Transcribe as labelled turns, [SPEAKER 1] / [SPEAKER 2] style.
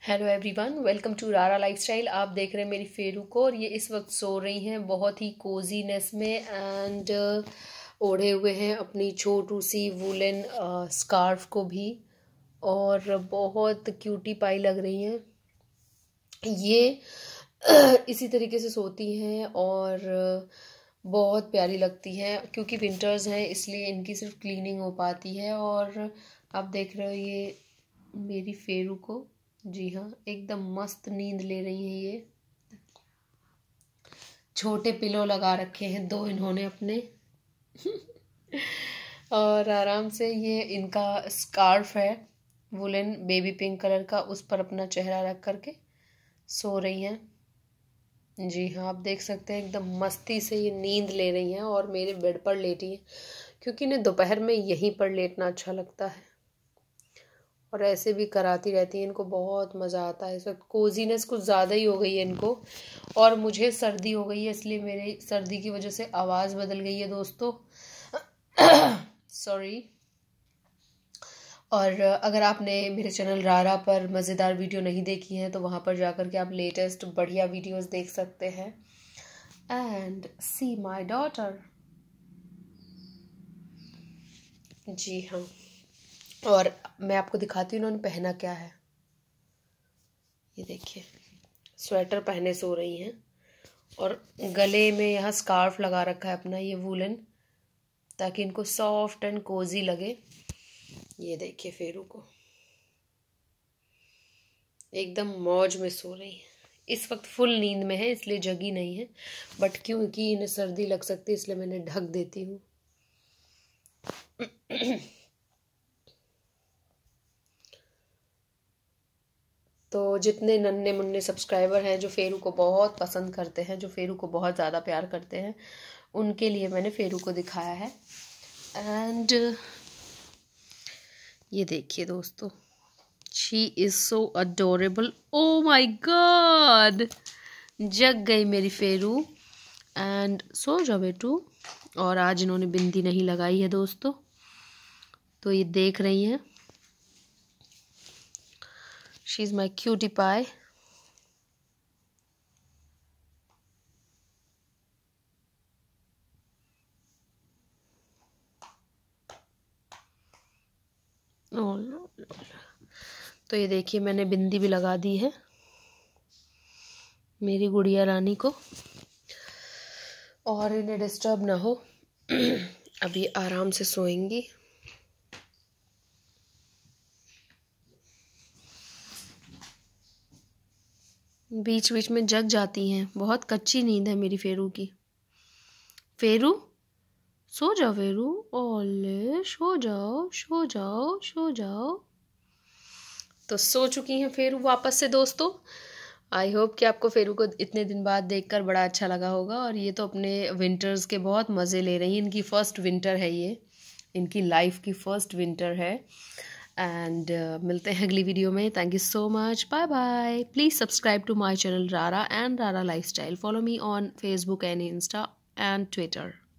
[SPEAKER 1] Hello everyone, welcome to Rara lifestyle. आप देख रहे हैं मेरी फेरू को और ये इस वक्त सो रही हैं बहुत ही कोजीनेस में एंड ओढ़े हुए हैं अपनी छोटू सी वूलन स्कार्फ को भी और बहुत क्यूटी पाई लग रही हैं ये। इसी तरीके से सोती हैं और बहुत प्यारी लगती हैं क्योंकि विंटर्स हैं इसलिए इनकी सिर्फ क्लीनिंग हो पाती है। और आप देख रहे हो ये मेरी फेरू को, जी हाँ, एकदम मस्त नींद ले रही हैं ये। छोटे पिलो लगा रखे हैं दो इन्होंने अपने और आराम से ये इनका स्कार्फ है वुलन बेबी पिंक कलर का, उस पर अपना चेहरा रख करके सो रही हैं। जी हाँ, आप देख सकते हैं एकदम मस्ती से ये नींद ले रही हैं और मेरे बेड पर लेटी हैं क्योंकि इन्हें दोपहर में यहीं पर लेटना अच्छा लगता है और ऐसे भी कराती रहती हैं। इनको बहुत मज़ा आता है। इस वक्त कोजीनेस कुछ ज़्यादा ही हो गई है इनको और मुझे सर्दी हो गई है इसलिए मेरी सर्दी की वजह से आवाज़ बदल गई है दोस्तों, सॉरी। और अगर आपने मेरे चैनल रारा पर मज़ेदार वीडियो नहीं देखी है तो वहाँ पर जाकर के आप लेटेस्ट बढ़िया वीडियोस देख सकते हैं। एंड सी माय डॉटर, जी हाँ। और मैं आपको दिखाती हूँ इन्होंने पहना क्या है। ये देखिए, स्वेटर पहने सो रही हैं और गले में यहाँ स्कार्फ लगा रखा है अपना ये वूलन, ताकि इनको सॉफ्ट एंड कोजी लगे। ये देखिए फेरू को, एकदम मौज में सो रही है। इस वक्त फुल नींद में है इसलिए जगी नहीं है, बट क्योंकि इन्हें सर्दी लग सकती है इसलिए मैंने ढक देती हूँ। तो जितने नन्हे मुन्ने सब्सक्राइबर हैं जो फेरू को बहुत पसंद करते हैं, जो फेरू को बहुत ज़्यादा प्यार करते हैं, उनके लिए मैंने फेरू को दिखाया है। एंड ये देखिए दोस्तों, she is so adorable. Oh my God, जग गई मेरी फेरू। एंड सो जाओ बेटू। और आज इन्होंने बिंदी नहीं लगाई है दोस्तों, तो ये देख रही हैं। She is my cutie pie. तो ये देखिए मैंने बिंदी भी लगा दी है मेरी गुड़िया रानी को और इन्हें डिस्टर्ब ना हो। अभी आराम से सोएंगी। बीच बीच में जग जाती हैं, बहुत कच्ची नींद है मेरी फेरू की। फेरू सो जाओ, फेरू ओले सो जाओ सो जाओ सो जाओ। तो सो चुकी हैं फेरू वापस से दोस्तों। आई होप कि आपको फेरू को इतने दिन बाद देखकर बड़ा अच्छा लगा होगा। और ये तो अपने विंटर्स के बहुत मज़े ले रही हैं। इनकी फ़र्स्ट विंटर है ये, इनकी लाइफ की फ़र्स्ट विंटर है। एंड मिलते हैं अगली वीडियो में। Thank you so much, bye bye. Please subscribe to my channel Rara and Rara Lifestyle. Follow me on Facebook and Insta and Twitter.